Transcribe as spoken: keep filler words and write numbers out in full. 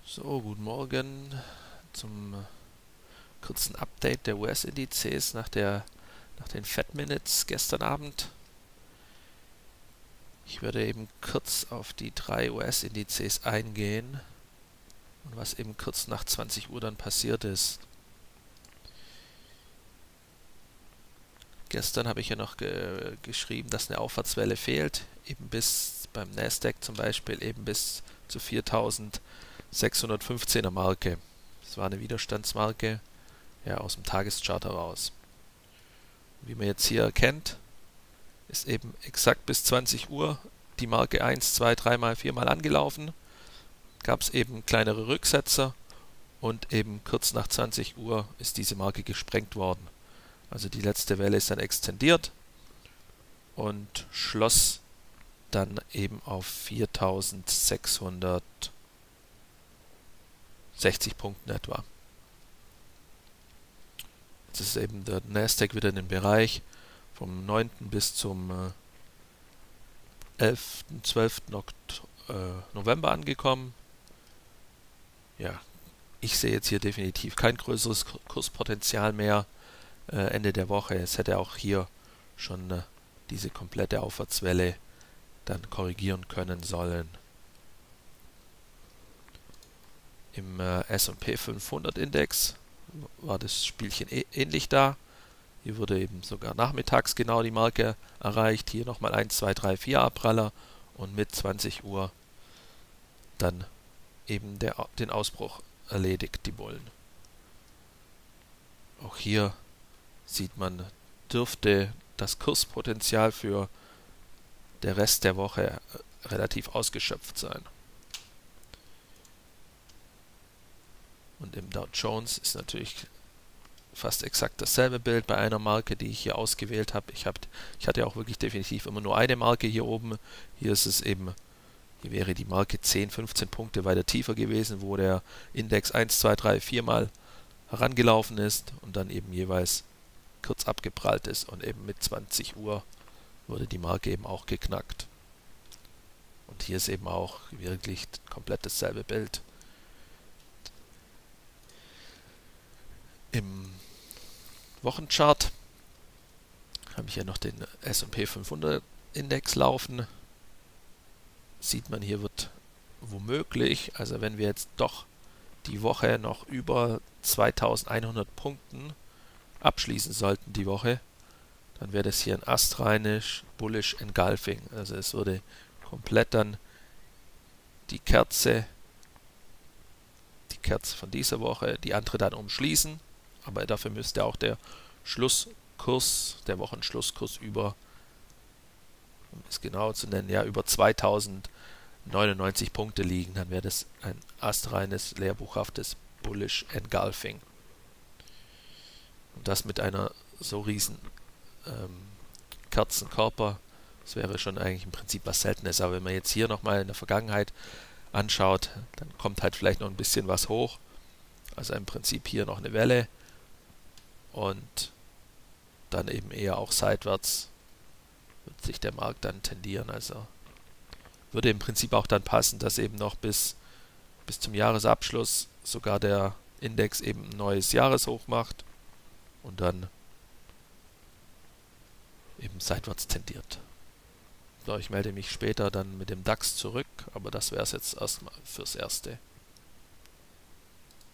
So, guten Morgen zum kurzen Update der U S-Indizes nach der, nach den Fed Minutes gestern Abend. Ich werde eben kurz auf die drei U S-Indizes eingehen und was eben kurz nach zwanzig Uhr dann passiert ist. Gestern habe ich ja noch ge geschrieben, dass eine Aufwärtswelle fehlt, eben bis beim Nasdaq zum Beispiel eben bis zur viertausendsechshundertfünfzehner Marke. Das war eine Widerstandsmarke, ja, aus dem Tageschart heraus. Wie man jetzt hier erkennt, ist eben exakt bis zwanzig Uhr die Marke eins, zwei, drei mal, vier mal angelaufen. Gab es eben kleinere Rücksetzer und eben kurz nach zwanzig Uhr ist diese Marke gesprengt worden. Also die letzte Welle ist dann extendiert und schloss dann eben auf viertausendsechshundertsechzig Punkten etwa. Jetzt ist eben der Nasdaq wieder in den Bereich vom neunten bis zum äh, elften, zwölften äh, November angekommen. Ja, ich sehe jetzt hier definitiv kein größeres Kurspotenzial mehr. Äh, Ende der Woche. Es hätte auch hier schon äh, diese komplette Aufwärtswelle dann korrigieren können sollen. Im äh, S und P fünfhundert Index war das Spielchen e ähnlich da. Hier wurde eben sogar nachmittags genau die Marke erreicht. Hier nochmal eins, zwei, drei, vier Abpraller und mit zwanzig Uhr dann eben der, den Ausbruch erledigt, die Bullen. Auch hier sieht man, dürfte das Kurspotenzial für der Rest der Woche relativ ausgeschöpft sein. Und im Dow Jones ist natürlich fast exakt dasselbe Bild bei einer Marke, die ich hier ausgewählt habe. Ich, hab, ich hatte auch wirklich definitiv immer nur eine Marke hier oben. Hier ist es eben, hier wäre die Marke zehn, fünfzehn Punkte weiter tiefer gewesen, wo der Index eins, zwei, drei, vier mal herangelaufen ist und dann eben jeweils kurz abgeprallt ist und eben mit zwanzig Uhr wurde die Marke eben auch geknackt. Und hier ist eben auch wirklich komplett dasselbe Bild. Im Wochenchart habe ich ja noch den S und P fünfhundert Index laufen. Sieht man, hier wird womöglich, also wenn wir jetzt doch die Woche noch über zweitausendeinhundert Punkten abschließen sollten die Woche, dann wäre das hier ein astreinisch Bullish Engulfing. Also es würde komplett dann die Kerze, die Kerze von dieser Woche, die andere dann umschließen, aber dafür müsste auch der Schlusskurs, der Wochenschlusskurs über, um es genau zu nennen, ja über zweitausendneunundneunzig Punkte liegen. Dann wäre das ein astreines, lehrbuchhaftes Bullish Engulfing. Und das mit einer so riesen ähm, Kerzenkörper, das wäre schon eigentlich im Prinzip was Seltenes. Aber wenn man jetzt hier nochmal in der Vergangenheit anschaut, dann kommt halt vielleicht noch ein bisschen was hoch. Also im Prinzip hier noch eine Welle und dann eben eher auch seitwärts wird sich der Markt dann tendieren. Also würde im Prinzip auch dann passen, dass eben noch bis, bis zum Jahresabschluss sogar der Index eben ein neues Jahreshoch macht und dann eben seitwärts tendiert. So, ich melde mich später dann mit dem DAX zurück, aber das wäre es jetzt erstmal fürs Erste.